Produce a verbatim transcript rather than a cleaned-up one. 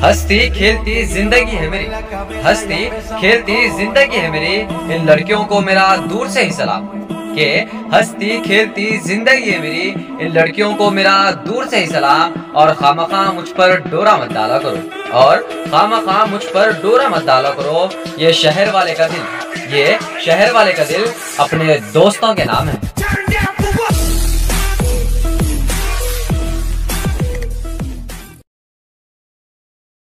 हंसती खेलती जिंदगी है मेरी, हंसती खेलती जिंदगी है मेरी, इन लड़कियों को मेरा दूर से ही सलाम। के हंसती खेलती जिंदगी है मेरी, इन लड़कियों को मेरा दूर से ही सलाम। और खामखा मुझ पर डोरा मत डाला करो, और खामखा मुझ पर डोरा मत डाला करो। ये शहर वाले का दिल, ये शहर वाले का दिल अपने दोस्तों के नाम है।